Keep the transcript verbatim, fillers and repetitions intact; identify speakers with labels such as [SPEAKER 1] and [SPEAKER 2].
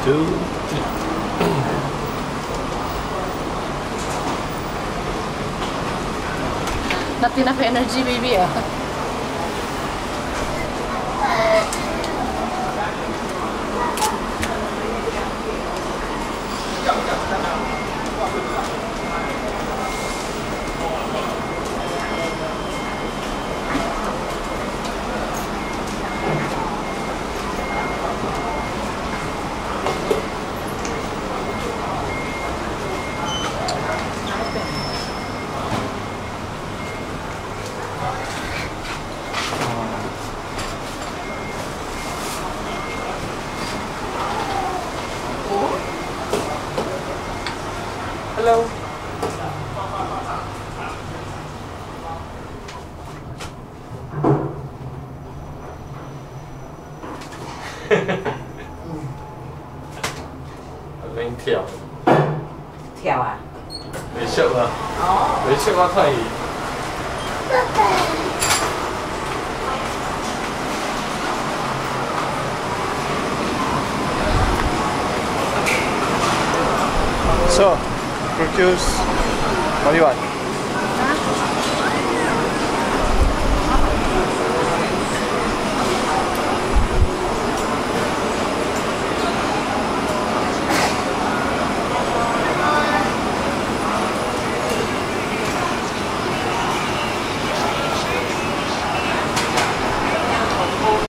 [SPEAKER 1] two.
[SPEAKER 2] Not enough energy, baby. Ah.
[SPEAKER 1] Hello. Lên跳，
[SPEAKER 3] 跳啊！
[SPEAKER 1] 你識啊？
[SPEAKER 3] 哦，
[SPEAKER 1] 你識我睇。So, produce. What do you want?